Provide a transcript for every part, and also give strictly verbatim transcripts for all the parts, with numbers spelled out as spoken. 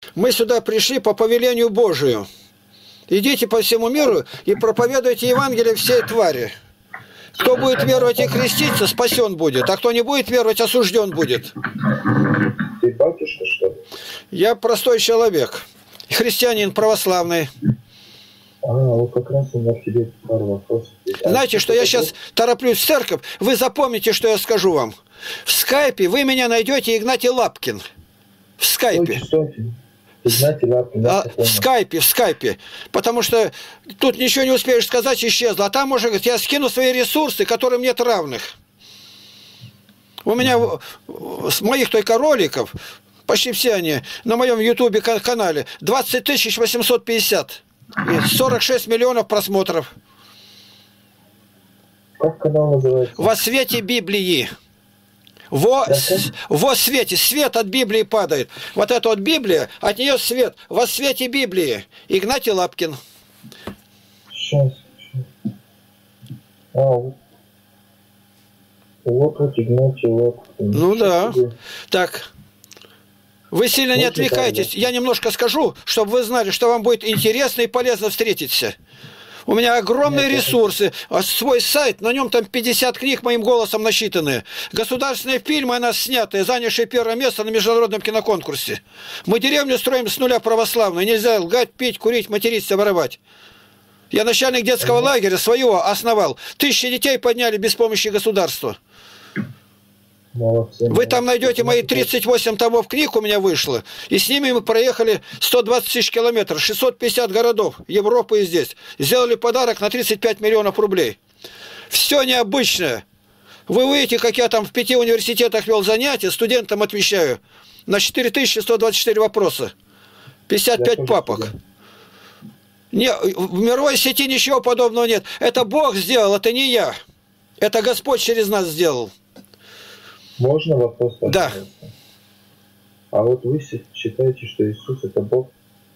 Мы сюда пришли по повелению Божию. Идите по всему миру и проповедуйте Евангелие всей твари. Кто будет веровать и креститься, спасен будет, а кто не будет веровать, осужден будет. Ты батюшка, что ли? Я простой человек, христианин православный. А, вот как раз у меня к тебе пару вопросов. Знаете, что я сейчас тороплюсь в церковь, вы запомните, что я скажу вам. В скайпе вы меня найдете Игнатий Лапкин. В скайпе. Игнатий Лапкин, да, а, в скайпе, в скайпе. Потому что тут ничего не успеешь сказать, исчезло. А там уже, говорит, я скину свои ресурсы, которым нет равных. У меня с моих только роликов, почти все они, на моем ютубе канале, двадцать тысяч восемьсот пятьдесят. И сорок шесть миллионов просмотров. Как канал называется? Во свете Библии. Во, с, во свете. Свет от Библии падает. Вот эта вот Библия, от нее свет. Во свете Библии. Игнатий Лапкин. Сейчас. сейчас. А, вот. Вот, вот Игнатий Лапкин. Ну сейчас да. тебе. Так. Вы сильно не отвлекайтесь. Я немножко скажу, чтобы вы знали, что вам будет интересно и полезно встретиться. У меня огромные ресурсы, свой сайт, на нем там пятьдесят книг моим голосом насчитанные. Государственные фильмы у нас снятые, занявшие первое место на международном киноконкурсе. Мы деревню строим с нуля православную. Нельзя лгать, пить, курить, материться, воровать. Я начальник детского лагеря своего основал. Тысячи детей подняли без помощи государства. Молодцы. Вы там найдете мои тридцать восемь томов книг у меня вышло. И с ними мы проехали сто двадцать тысяч километров, шестьсот пятьдесят городов Европы и здесь. Сделали подарок на тридцать пять миллионов рублей. Все необычное. Вы увидите, как я там в пяти университетах вел занятия, студентам отвечаю на четыре тысячи сто двадцать четыре вопроса. пятьдесят пять папок. Не, в мировой сети ничего подобного нет. Это Бог сделал, это не я. Это Господь через нас сделал. Можно вопрос? Да. А вот вы считаете, что Иисус это Бог?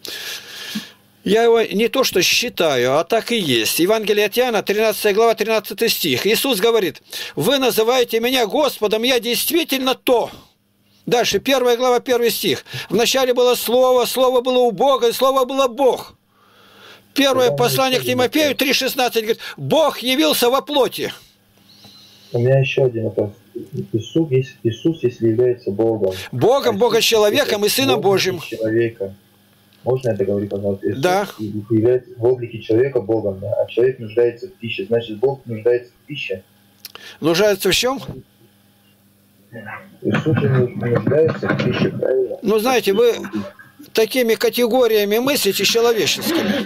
Я его не то что считаю, а так и есть. Евангелие от Иоанна, тринадцатая глава, тринадцатый стих. Иисус говорит: вы называете меня Господом, я действительно то. Дальше, первая глава, первый стих. Вначале было Слово, Слово было у Бога, и Слово было Бог. Первое послание к Тимофею три шестнадцать говорит: Бог явился во плоти. У меня еще один вопрос. Иисус, Иисус, если является Богом. Богом, Бога-человеком и Сыном Божьим. Человека. Можно это говорить, пожалуйста? Иисус да. является в облике человека Богом, да? А человек нуждается в пище. Значит, Бог нуждается в пище. Нуждается в чем? Иисус нуждается в пище, правильно? Ну, знаете, вы такими категориями мыслите человеческими.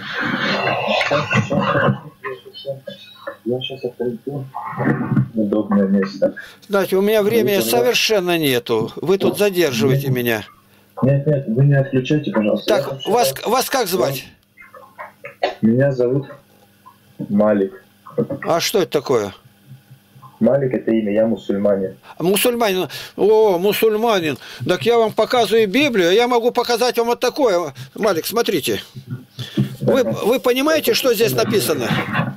Я сейчас отойду в удобное место. Знаете, у меня времени совершенно нету. Вы тут задерживаете меня. Нет, нет, вы не отключайте, пожалуйста. Так, вас, вас как звать? Меня зовут Малик. А что это такое? Малик — это имя, я мусульманин. Мусульманин. О, мусульманин. Так я вам показываю Библию, я могу показать вам вот такое. Малик, смотрите. Вы, вы понимаете, что здесь написано?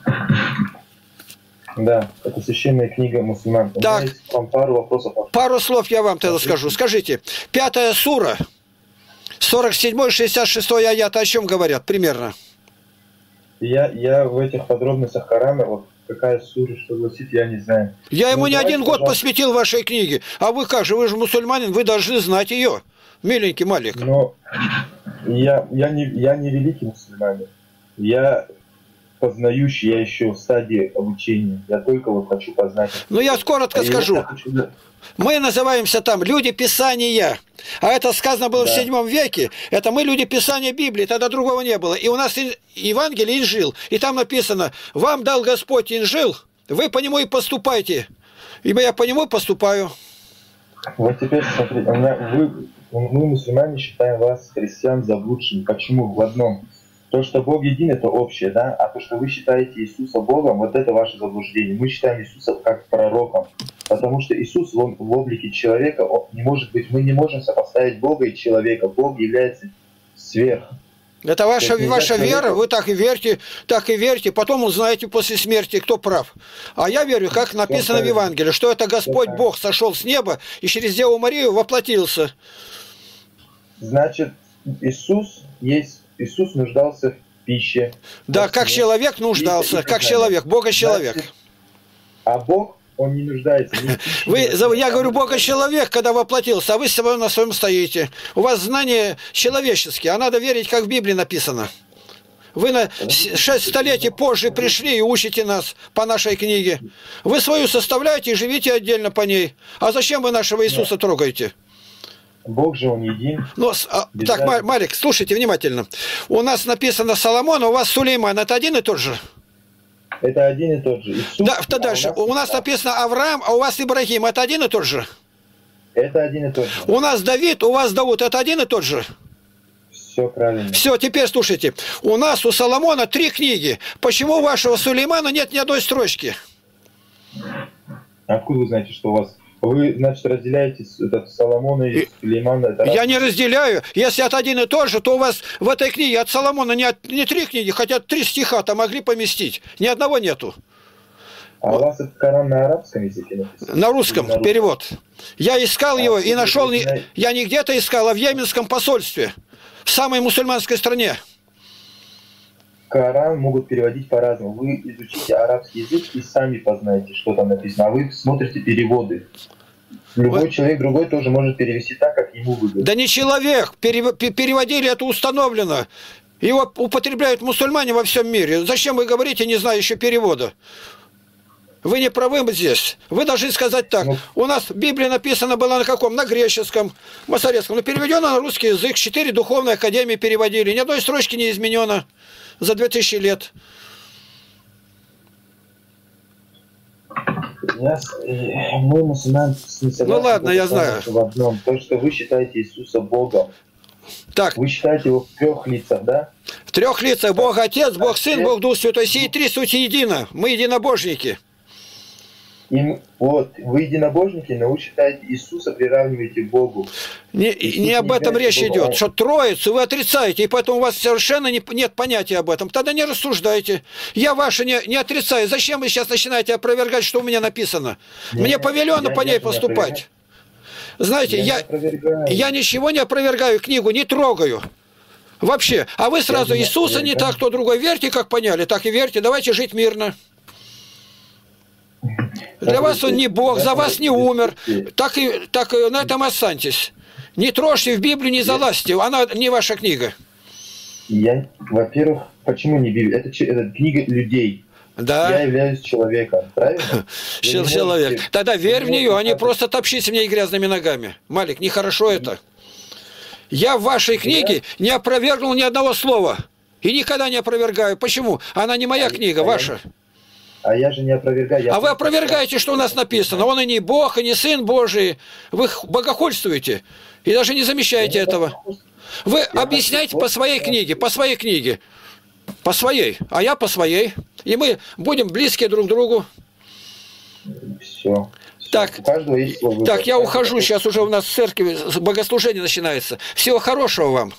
Да, это священная книга мусульман. Так. Вам пару вопросов. Пару слов я вам тогда скажу. Скажите, пятая сура, сорок седьмой шестьдесят шестой аят, о чем говорят примерно? Я, я в этих подробностях Корана, вот какая сура, что гласит, я не знаю. Я ему ну, не один год пожалуйста. посвятил вашей книге. А вы как же, вы же мусульманин, вы должны знать ее. Миленький Малик. Но я, я, не, я не великий мусульманин. Я познающий, я еще в стадии обучения. Я только вот хочу познать. Ну, я коротко а скажу. Я хочу... Мы называемся там люди Писания. А это сказано было да. в седьмом веке. Это мы люди Писания Библии. Тогда другого не было. И у нас Евангелие Инжил. И там написано: вам дал Господь Инжил, вы по нему и поступайте. Ибо я по нему поступаю. Вот теперь смотрите. У меня, вы, мы, мусульмане, считаем вас, христиан, заблудшими. Почему? В одном. То, что Бог един, это общее, да? А то, что вы считаете Иисуса Богом, вот это ваше заблуждение. Мы считаем Иисуса как пророком. Потому что Иисус в, в облике человека, он не может быть, мы не можем сопоставить Бога и человека. Бог является сверх. Это ваша, ваша человека... вера, вы так и верьте, так и верьте, потом узнаете после смерти, кто прав. А я верю, как написано в Евангелии, что это Господь Бог сошел с неба и через Деву Марию воплотился. Значит, Иисус есть, Иисус нуждался в пище. Да, как человек нуждался, как человек, Бога-человек. А Бог, Он не нуждается ни в пище, Вы, ни в я говорю, Бога-человек, когда воплотился, а вы с собой на своем стоите. У вас знания человеческие, а надо верить, как в Библии написано. Вы на шесть столетий позже пришли и учите нас по нашей книге. Вы свою составляете и живите отдельно по ней. А зачем вы нашего Иисуса Нет. трогаете? Бог же Он един. Ну, а, так, разницы. Марик, слушайте внимательно. У нас написано Соломон, а у вас Сулейман. Это один и тот же? Это один и тот же. Иисус, Да, то а дальше. у нас, У нас написано Авраам, а у вас Ибрагим. Это один и тот же? Это один и тот же. У нас Давид, у вас Дауд. Это один и тот же? Все правильно. Все, теперь слушайте. У нас у Соломона три книги. Почему у вашего Сулеймана нет ни одной строчки? Откуда вы знаете, что у вас... Вы, значит, разделяете этот Соломона и, и Сулеймана? Это я раз... не разделяю. Если это один и тот же, то у вас в этой книге от Соломона не, от, не три книги, хотя три стиха-то могли поместить. Ни одного нету. А у вас этот Коран на арабском языке написан? На русском, на русском перевод. Я искал а его и нашел, не, знаете... я не где-то искал, а в Йеменском посольстве, в самой мусульманской стране. Коран могут переводить по-разному. Вы изучите арабский язык и сами познаете, что там написано. А вы смотрите переводы. Любой вот. Человек другой тоже может перевести так, как ему выгодно. Да не человек. Переводили, это установлено. Его употребляют мусульмане во всем мире. Зачем вы говорите, не знаю еще перевода? Вы не правы здесь. Вы должны сказать так. Ну, у нас Библия написана была на каком? На греческом, масорецком. Но переведена на русский язык. Четыре духовные академии переводили. Ни одной строчки не изменено за две тысячи лет. Я, мы мусульмане не согласны. Ну ладно, я знаю. В одном. То, что вы считаете Иисуса Богом. Так. Вы считаете его в трех лицах, да? В трех лицах. Бог Отец, Бог Сын, Бог Дух Святой. Сии три суть едино. Мы единобожники. И, вот, вы единобожники, но вы считаете Иисуса приравниваете к Богу. Не, не об этом речь идет, что Троицу вы отрицаете, и поэтому у вас совершенно не, нет понятия об этом. Тогда не рассуждайте. Я ваше не, не отрицаю. Зачем вы сейчас начинаете опровергать, что у меня написано? Нет, мне повелено я, по ней поступать. Знаете, я, я, я ничего не опровергаю, книгу не трогаю. Вообще. А вы сразу я Иисуса не, не так, кто другой. Верьте, как поняли, так и верьте. Давайте жить мирно. Для вас он не Бог, за вас не умер. Так и, так и на этом останьтесь. Не трожьте в Библию, не залазьте. Она не ваша книга. Я, во-первых, почему не Библия? Это, это книга людей. Да. Я являюсь человеком, правильно? Человек. Можете... Тогда верь в нее, а не просто топчись в ней грязными ногами. Малик, нехорошо это. Я в вашей книге не опровергнул ни одного слова. И никогда не опровергаю. Почему? Она не моя книга, ваша. А я же не опровергаю. Я а вы опровергаете, что у нас написано. Он и не Бог, и не Сын Божий. Вы богохульствуете. И даже не замечаете этого. Вы я объясняете по своей книге, по своей книге. По своей. А я по своей. И мы будем близкие друг к другу. Все. Так, так, я ухожу. Сейчас уже у нас в церкви богослужение начинается. Всего хорошего вам.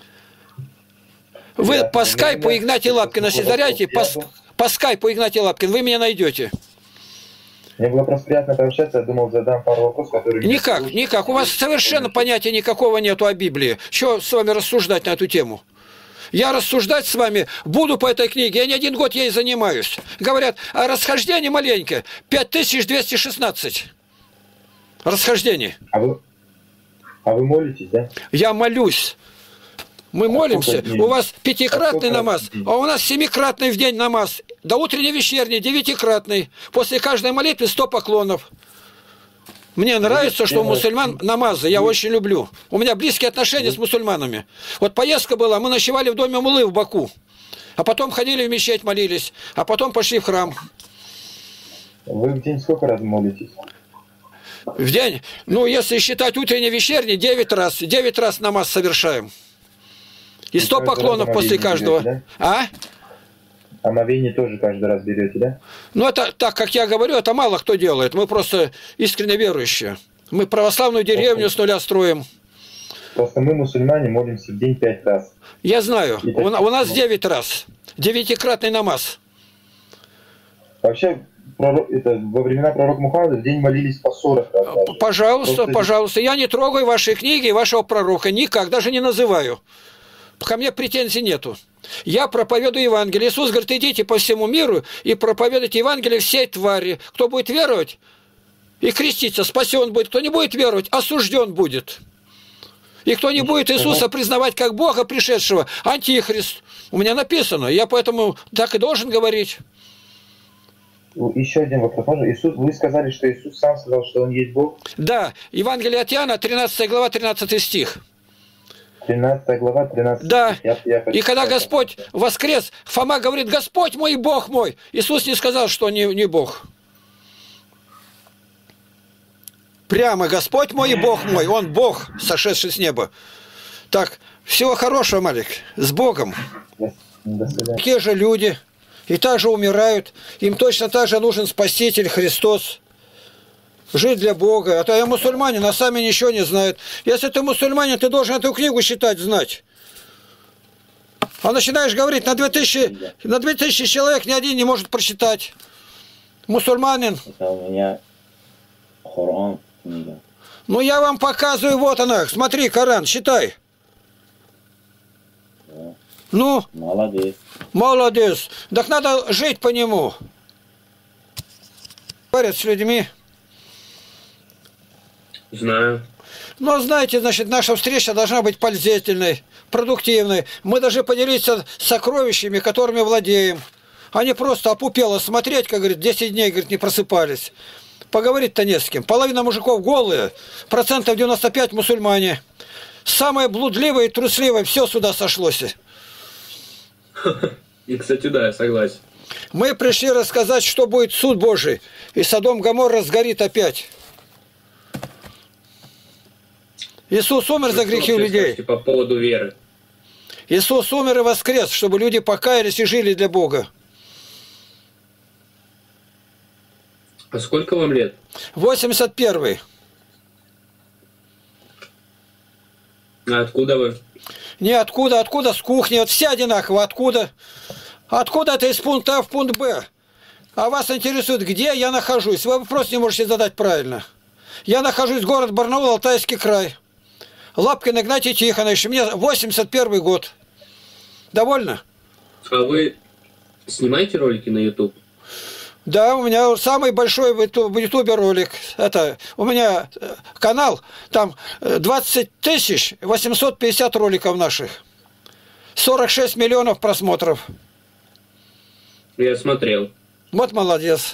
Вы я, по скайпу Игнатия Лапкина создаряйте. По, по скайпу Игнатий Лапкин. Вы меня найдете. Мне было просто приятно пообщаться. Я думал, задам пару вопросов, которые... Никак, никак. У вас совершенно понятия никакого нету о Библии. Что с вами рассуждать на эту тему? Я рассуждать с вами буду по этой книге. Я не один год ей занимаюсь. Говорят, а расхождение маленькое. пять тысяч двести шестнадцать. Расхождений. А вы, а вы молитесь, да? Я молюсь. Мы а молимся. У вас пятикратный а намаз, а у нас семикратный в день намаз. До утренней вечерней девятикратный. После каждой молитвы сто поклонов. Мне нравится, что у мусульман намазы, я очень люблю. У меня близкие отношения с мусульманами. Вот поездка была, мы ночевали в доме Муллы в Баку. А потом ходили в мечеть, молились. А потом пошли в храм. Вы в день сколько раз молитесь? В день? Ну, если считать утренний, вечерний, девять раз. девять раз намаз совершаем. И сто поклонов после каждого. Берете, да? А? Омовение тоже каждый раз берете, да? Ну, это, так как я говорю, это мало кто делает. Мы просто искренне верующие. Мы православную деревню просто, с нуля строим. Просто мы, мусульмане, молимся в день пять раз. Я знаю. У, у нас девять раз. Девятикратный намаз. Вообще, пророк, это, во времена пророка Мухаммада в день молились по сорок раз. Даже. Пожалуйста, Просто... пожалуйста. Я не трогаю ваши книги и вашего пророка. Никак, даже не называю. Ко мне претензий нету. Я проповедую Евангелие. Иисус говорит, идите по всему миру и проповедуйте Евангелие всей твари. Кто будет веровать и креститься, спасен будет. Кто не будет веровать, осужден будет. И кто не будет Иисуса признавать как Бога пришедшего, антихрист. У меня написано. Я поэтому так и должен говорить. Еще один вопрос. Иисус, вы сказали, что Иисус сам сказал, что Он есть Бог? Да. Евангелие от Иоанна, тринадцатая глава, тринадцатый стих. тринадцатая глава, тринадцатый да. стих. Я, я и когда Господь воскрес, Фома говорит, Господь мой, Бог мой. Иисус не сказал, что он не, не Бог. Прямо Господь мой и Бог мой. Он Бог, сошедший с неба. Так, всего хорошего, Малик. С Богом. Такие же люди. И также умирают. Им точно так же нужен Спаситель Христос. Жить для Бога. А то я мусульманин, а сами ничего не знают. Если ты мусульманин, ты должен эту книгу считать, знать. А начинаешь говорить, на две тысячи, на две тысячи человек ни один не может прочитать. Мусульманин. Это у меня Коран книга. Ну я вам показываю, вот она. Смотри, Коран, считай. Да. Ну? Молодец. Молодец. Так надо жить по нему. Говорят с людьми. Знаю. Но знаете, значит, наша встреча должна быть пользительной, продуктивной. Мы должны поделиться сокровищами, которыми владеем. А не просто опупело смотреть, как говорит, десять дней, говорит, не просыпались. Поговорить-то не с кем. Половина мужиков голые, процентов девяносто пять мусульмане. Самое блудливое и трусливое, все сюда сошлось. И, кстати, да, я согласен. Мы пришли рассказать, что будет суд Божий. И Содом Гоморра сгорит опять. Иисус умер за грехи людей. По поводу веры. Иисус умер и воскрес, чтобы люди покаялись и жили для Бога. А сколько вам лет? восемьдесят первый. А откуда вы? Не откуда, откуда с кухни. Вот все одинаково. Откуда? Откуда это из пункта А в пункт Б? А вас интересует, где я нахожусь? Вы вопрос не можете задать правильно. Я нахожусь в город Барнаул, Алтайский край. Лапкин Игнатий Тихонович. Мне восемьдесят первый год. Довольно? А вы снимаете ролики на YouTube? Да, у меня самый большой в Ютубе ролик. Это у меня канал, там двадцать тысяч восемьсот пятьдесят роликов наших. сорок шесть миллионов просмотров. Я смотрел. Вот молодец.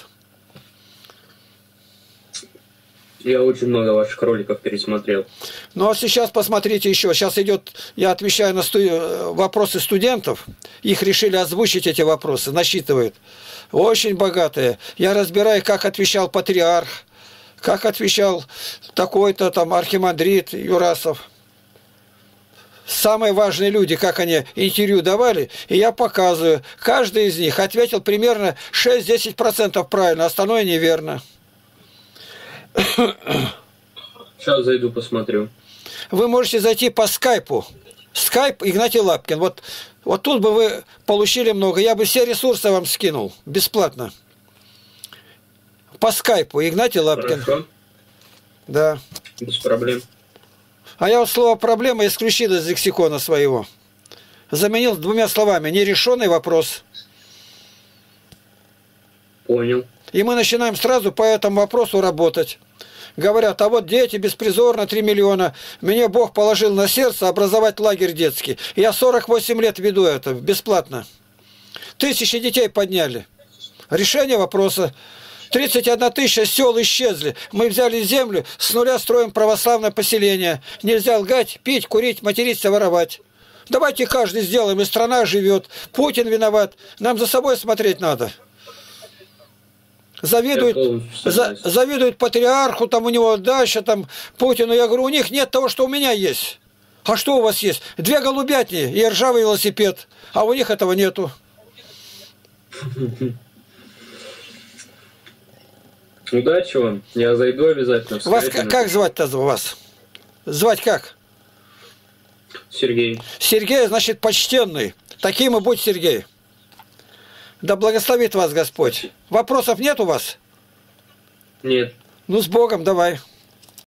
Я очень много ваших роликов пересмотрел. Ну а сейчас посмотрите еще. Сейчас идет, я отвечаю на сту... вопросы студентов. Их решили озвучить, эти вопросы, насчитывают. Очень богатые. Я разбираю, как отвечал патриарх, как отвечал такой-то там архимандрит Юрасов. Самые важные люди, как они интервью давали, и я показываю. Каждый из них ответил примерно шесть-десять процентов правильно, остальное неверно. Сейчас зайду, посмотрю. Вы можете зайти по скайпу. Скайп Игнатий Лапкин. Вот, вот тут бы вы получили много. Я бы все ресурсы вам скинул. Бесплатно. По скайпу Игнатий Лапкин. Хорошо. Да. Без проблем. А я вот слово «проблема» исключил из лексикона своего. Заменил двумя словами. Нерешенный вопрос. Понял. И мы начинаем сразу по этому вопросу работать. Говорят, а вот дети беспризорно, три миллиона. Мне Бог положил на сердце образовать лагерь детский. Я сорок восемь лет веду это бесплатно. Тысячи детей подняли. Решение вопроса. тридцать одна тысяча сел исчезли. Мы взяли землю, с нуля строим православное поселение. Нельзя лгать, пить, курить, материться, воровать. Давайте каждый сделаем, и страна живет. Путин виноват. Нам за собой смотреть надо. Завидуют, за, завидуют патриарху, там у него дача, там Путину. Я говорю, у них нет того, что у меня есть. А что у вас есть? Две голубятни и ржавый велосипед. А у них этого нету. Удачи вам. Я зайду обязательно. Вас как, как звать-то вас? Звать как? Сергей. Сергей, значит, почтенный. Таким и будь, Сергей. Да благословит вас Господь. Вопросов нет у вас? Нет. Ну, с Богом давай.